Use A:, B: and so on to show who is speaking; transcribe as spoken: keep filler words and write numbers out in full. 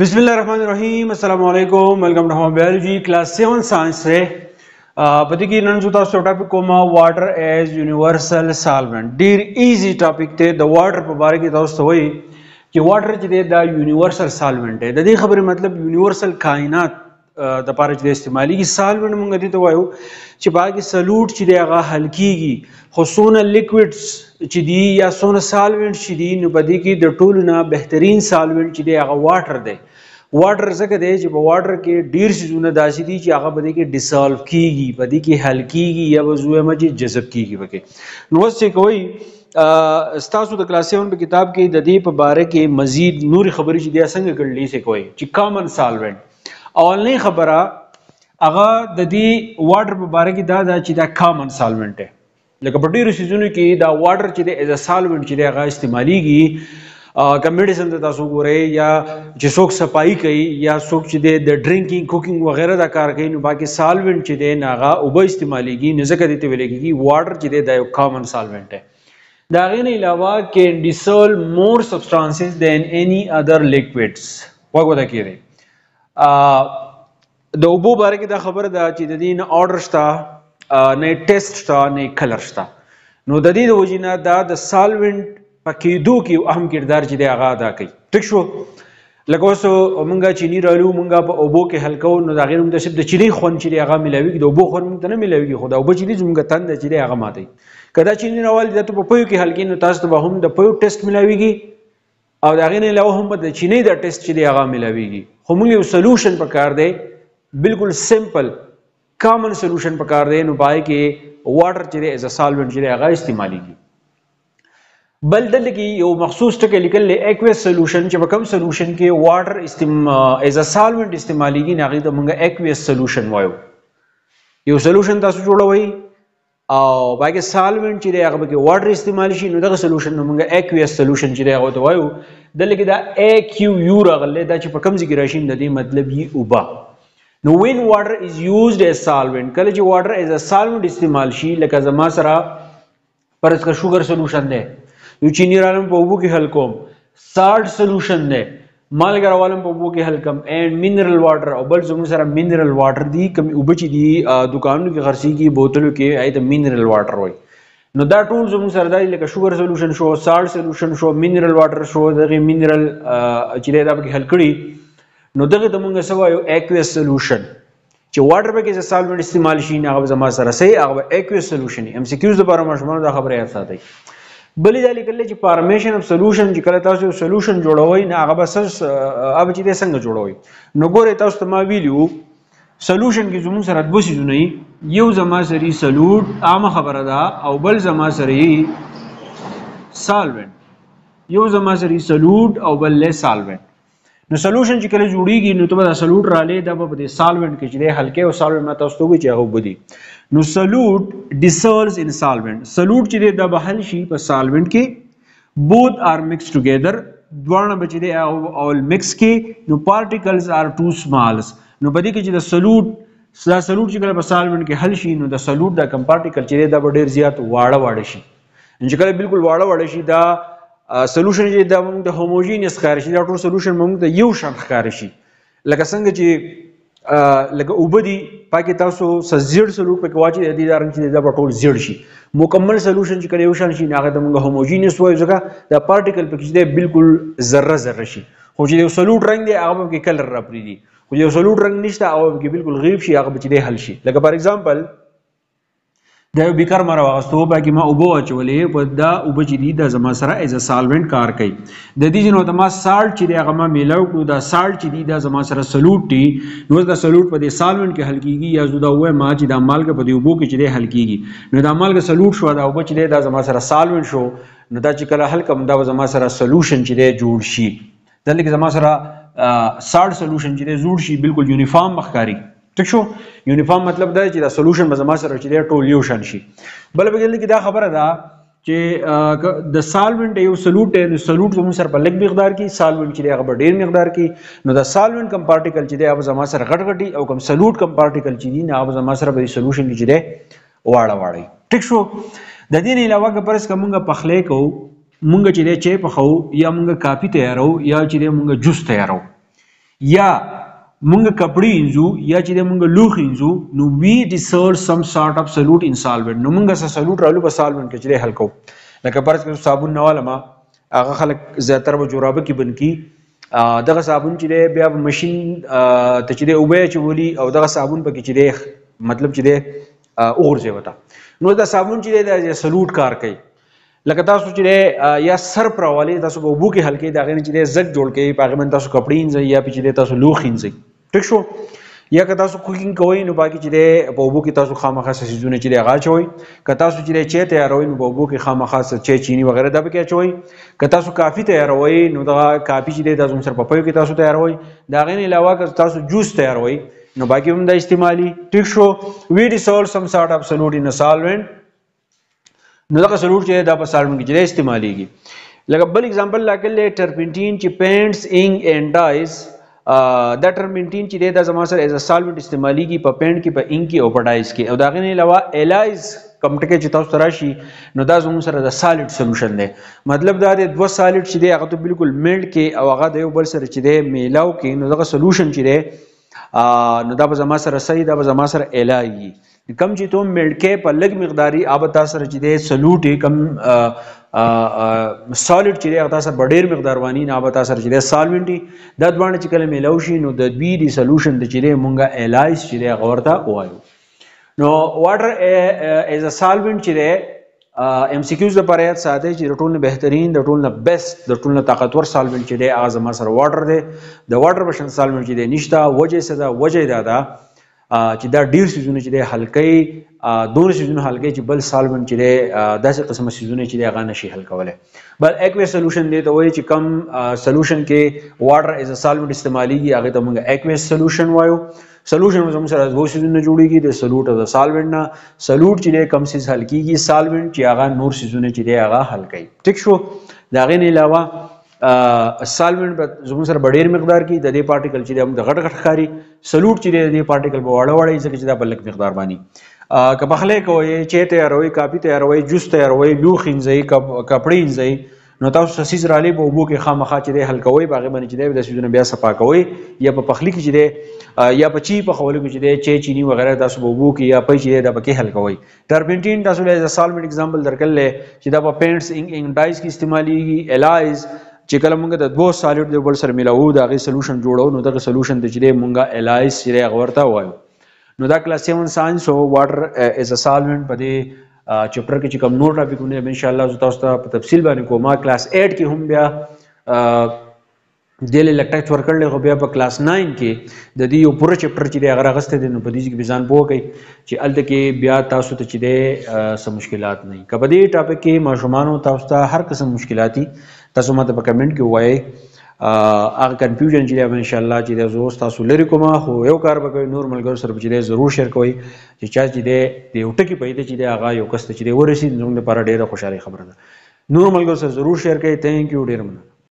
A: बिस्मिल्लाहिर्रहमानिर्रहीम अस्सलाम वालेकुम welcome to home biology class seven science से पति की नन सुता टॉपिक को मा वाटर एज यूनिवर्सल सॉल्वेंट डीर इजी टॉपिक थे द वाटर पर बारे की दोस्त हुई कि वाटर जे द यूनिवर्सल सॉल्वेंट है द खबर मतलब यूनिवर्सल कायनात द पारे जे इस्तेमाली की सॉल्वेंट मंग दी तो वायो چې باقي سلوټ چې دی هغه حل کیږي خو سونه لیکوډز چې دی یا سونه سالوینټ چې دی نو بدی کې د ټولو نه بهترین سالوینټ چې دی هغه واټر دی واټر څنګه دی چې په واټر کې ډیر سيزونه داسې دي چې هغه بدی کې ډیسالو کیږي بدی کې حل کیږي یا وضوء مجي جذب کیږي وکي نو څه کوي استاسو د کلاس سیون په کتاب کې د دې په باره کې مزید نور خبرې چې دی څنګه کړلې څه کوي چې کامن سالوینټ اولنی خبره هغه د دې واټر په باره کې دا دا چې دا کامن سالوینټ دی لکه په ډیرو سیزونو کې دا واټر چې دی ایز ا سالوینټ چې دی هغه استعمالیږي که میډیسن ته تاسو ګورئ یا چې څوک صفایي کوي یا څوک چې دی د ډرینکینګ کوکینګ وغیره دا کار کوي نو باقي سالوینټ چې دی نه هغه اوبه استعمالیږي نو ځکه دې ته ویل کېږي واټر چې دی دا یو کامن سالوینټ دی د هغې نه علاوه کین ډیسولو مور سبسټانسز دین اني ادر لیکوډز وګوره کېږي د اوبو باره کې دا خبره ده چې د دې نه اورډر شته نه ټیسټ شته نه کلر شته نو د دې د وجې نه دا د سالوینټ په کېدو کې اهم کردار چې دی هغه ادا کوي ټیک شو لکه اوس مونږ چینی رالو مونږ په اوبو کې حل کوو نو د هغې نه صرف د چینی خوند چې دی هغه میلاویږي د اوبو خوند مونږ ته نه میلاویږي خو د اوبه چې دي زموږ تنده چې دی هغه ماتوي که دا چینی راوالي دا ته په پیو کې حل کړي نو تاسو ته به هم د پیو ټیسټ میلاویږي او د هغې نه علاوه هم د چینی د ټیسټ چې دی هغه میلاویږي خو مونږ یو سلوشن پکار دی بالکل سمپل کامن سولوشن پکار دی نو پای کې واټر چې دی ایز ا سالوینټ چې دی هغه استعمالیږي بل دلته کې یو مخصوص ټکی لیکل دی ایکویس سولوشن چې په کوم سولوشن کې واټر ایز ا سالوینټ استعمالیږي نو هغې ته موږ ایکویس سولوشن وایو یو سولوشن تاسو جوړوئ او پای کې سالوینټ چې دی هغه پکې واټر استعمال شي نو دغه سولوشن نو موږ ایکویس سولوشن چې دی هغه ته وایو دلته کې دا ای کیو یو راغلی دا چې په کوم ځای کې راشي د دې مطلب یې اوبه نو when water is used as solvent کله چې water as a solvent استعمال شي لکه زما سره پرس کا شوګر سولوشن دی یو چینی رالم په اوبو کې حل کوم سالټ سولوشن دی مالګه راولم په اوبو کې حل کوم اینڈ منرل واټر او بل زموږ سره منرل واټر دی کوم اوبه چې دي دکانونو کې خرڅېږي بوتلو کې هغې ته منرل واټر وایي نو دا ټول زموږ سره دی لکه شوګر سولوشن شو سالټ سولوشن شو منرل واټر شو دغې منرل چې دی دا پکې حل کړي نو دغه د مونږ څه وایو ایکویس سولوشن چې واټر پکې چې سالوینټ استعمال شي نو هغه زما سره صحیح هغه ایکویس سولوشن ایم سی کیوز لپاره ماشومانو دا خبره یاد ساتئ بلې دا لیکل چې فارمیشن اف سولوشن چې کله تاسو یو سولوشن جوړوئ نو هغه بس هغه چې دی څنګه جوړوئ نو ګورئ تاسو ته ما ویلي سولوشن کې زموږ سره دوه څیزونه وي یو زما سره سلوټ عامه خبره ده او بل زما سره سالوینټ یو زما سره سلوټ او بل له سالوینټ نو سولوشن چې کله جوړیږي نو ته به دا سلوټ رالې دا به په دې سالوینټ کې چې دی هلکې او سالوینټ ما تاسو ته وایي چې هغه اوبه دي نو سلوټ ډیسولوز ان سالوینټ سلوټ چې دی دا به حل شي په سالوینټ کې بوت آر مکس ټوګیدر دواړه به چې دی اول مکس کې نو پارټیکلز آر ټو سمالز نو په دې کې چې د سلوټ دا سلوټ چې کله په سالوینټ کې حل شي نو د سلوټ دا کم پارټیکل چې دی دا به ډېر زیات واړه واړه شي چې کله بالکل واړه واړه شي دا سولوشن چې دا موږ ته هوموجینس ښکاري شي دا ټول سولوشن موږ ته یو شان ښکاري شي لکه څنګه چې لکه اوبه دي پکې تاسو څه زیړ سلوټ پکې واچوئ د دې دا رنګ چې دا به ټول زیړ شي مکمل سولوشن چې کله یو شان شي نو هغه ته موږ هوموجینس وایو ځکه دا پارټیکل پکې چې دی بالکل ذره ذره شي خو چې یو سلوټ رنګ دی هغه پکې کلر راپرېږدي خو یو سلوټ رنګ نشته هغه پکې بالکل غیب شي هغه به چې دی حل شي لکه فار ایگزامپل دا یو بیکر ما راواغستو پکې ما اوبه واچولې په دا اوبه چې دي دا زما سره ایز ا سالوینټ کار کوي د دې ځینو ته ما سالټ چې دی هغه ما میلاو کړو دا سالټ چې دی دا زما سره سلوټ دي نو دا سلوټ په دې سالوینټ کې حل کېږي یا زه دا ووایم ما چې دا مالګه په دې اوبو کې چې دی حل کېږي نو دا مالګه سلوټ شوه دا اوبه چې دی دا زما سره سالوینټ شو نو دا چې کله حل کړم دا به زما سره سلوشن چې دی جوړ شي دلته کې زما سره سالټ سلوشن چې دی جوړ شي بالکل یونیفارم ښکاري ٹھیک شو یونیفارم مطلب دا چې دا سولوشن به زما سره چې دی ټول یو شان شي بل به دلته کې دا خبره ده چې د سالوینټ یو سلوټ دی نو سلوټ زموږ سره په لږ مقدار کې سالوینټ چې دی هغه په ډېر مقدار کې نو د سالوینټ کم پارټیکل چې دی هغه زما سره غټ غټي او کم سلوټ کم پارټیکل چې دي نو هغه زما سره په سولوشن کې چې دی واړه واړه ټیک شو د دې نه علاوه که پرس که مونږ پخلی کوو مونږ چې دی چای پخوو یا مونږ کافي تیارو یا چې دی مونږ جوس تیارو یا مونږ کپړې انځو یا چې مونږ لوښ انځو نو وی ډیسولو سم سارت اف سولوټ ان سالوینټ نو مونږ سره سولوټ رالو په سالوینټ کې چې حل کوو لکه فرض کړو صابون نه والما هغه خلک زیاتره به جورابه کې بند کی دغه صابون چې دی بیا ماشين ته چې دی اوبه چولي او دغه صابون پکې چې دی مطلب چې دی اورځي وتا نو دا صابون چې دی د سلوټ کار کوي لکه تاسو چې دی یا سر پروالی تاسو په وبو کې هلکې دا غني چې دی زګ جوړ کوي پاګه من تاسو کپړې انځي یا چې دی تاسو لوخ انځي ټیک شو یا که تاسو کوکینګ کوئ نو باقي چې دی په وبو کې تاسو خامخا سيزونه چې دی غا چوي که تاسو چې دی چای تیاروي نو په وبو کې خامخا چای چینی وغیرہ دا به کې چوي که تاسو کافي تیاروي نو دا کافي چې دی تاسو سره په پيو کې تاسو تیاروي دا غن علاوه که تاسو جوس تیاروي نو باقي هم دا استعمالي ټیک شو وی ډیسولو سم سارت اف سولوټ ان سالوینټ نو دا سولوټ چې دا په سالوینټ کې چې استعماليږي لکه بل اگزامپل لاکل ټرپنټین چې پینټس انک اینڈ ډایز دا ټرپنټین چې دا زما سره ایز ا سالوینټ استعماليږي په پینټ کې په انک کې او په ډایز کې او دا غن علاوه الایز کمټکه چې تاسو راشي نو دا زموږ سره د سالډ سولوشن دی مطلب دا د دوه سالډ چې دی هغه ته بالکل میلټ کې او هغه د یو بل سره چې دی میلاو کې نو دا سولوشن چې دی نو دا به زما سره صحیح دا به زما سره الایي کم چې ته میلټ کې په لګ مقداري آب تاسو سره چې دی سولوټ کم سالډ چې دی هغه تاسو په ډیر مقدار وانی نه آب تاسو سره چې دی سالوینټي دا دوه چې کله میلاو شي نو د بي دي سولوشن د چې دی مونږه الایز چې دی هغه ورته وایو نو واټر ایز ا سالوینټ چې دی ام سی کیوز لپاره یاد ساته چې ټول نه بهترین د ټول نه بیسټ د ټول نه طاقتور سالوینټ چې دی هغه زما سره واټر دی د واټر بشن سالوینټ چې دی نشته وجه څه ده وجه دا ده چې دا ډیر سيزونه چې دی هلکې دون سيزونه هلکې چې بل سالوینټ چې دی داسې قسمه سيزونه چې دی هغه نشي حل کولای بل ایکویس سولوشن دی ته وایي چې کم سولوشن کې واټر ایز ا سالوینټ استعماليږي هغه ته موږ ایکویس سولوشن وایو سولوشن زموږ سره دوه سيزونه جوړيږي د سولوټ او د سالوینټ نه سولوټ چې دی کم سيز حل کیږي سالوینټ چې هغه نور سيزونه چې دی هغه حل کوي ټیک شو دا غن علاوه سالوینټ په زموږ سره ډېر مقدار کې د دې پارټیکل چې د غټ غټ ښکاري سولوټ چې د دې پارټیکل په وړه وړه ځکه چې دا په لږ مقدار باندې که پخلی کوئ چای تیاروئ کافي تیاروئ جوس تیاروئ لوښ انځئ کپړې انځئ نو تاسو سیز رالی په اوبو کې خامخا چې دی حل کوئ په هغې باندې چې دی د سیزونه بیا صفا کوئ یا په پخلي کې چې دی یا په چی پخولو کې چې دی چای چینی وغیره تاسو په اوبو کې یا پی چې دی دا پکې حل کوئ ټرپنټین تاسو له سالوینټ اگزامپل درکړلی چې دا په پینټس انک ډایز کې استعمالېږي الایز چې کله موږ د دوه سالډ د بل سره ملاوو د هغې سولوشن جوړو نو دغه سولوشن ته چې دی موږ الایز چې دی هغه ورته وایو نو دا کلاس سیون ساینس او واټر ایز ا سالوینټ په دې چپټر کې چې کوم نور ټاپکونه ان شاء الله زه تاسو ته په تفصیل باندې کوم کلاس ایټ کې هم بیا دله لکټچ ورکړل خو بیا په کلاس ناین کې د دې یو پوره چپټر چې دی هغه راغسته دي نو په دې کې ځان پوه کوي چې الته کې بیا تاسو ته چې دی سم مشکلات نه کبه دې ټاپک کې ماشومان تاسو ته هر قسم مشکلاتي تاسو ماته په کمنټ کې وایي هغه کنفیوژن چې دی ان شاء الله چې دی زه تاسو لري کوم خو یو کار وکړئ نور ملګرو سره چې دی ضرور شیر کوئ چې چا چې دی د یو ټکي پیدا چې دی هغه یو کس ته چې دی ورسېد زموږ لپاره ډېره خوشحالي خبره ده نور ملګرو سره ضرور شیر کوئ تھینک یو ډېر مننه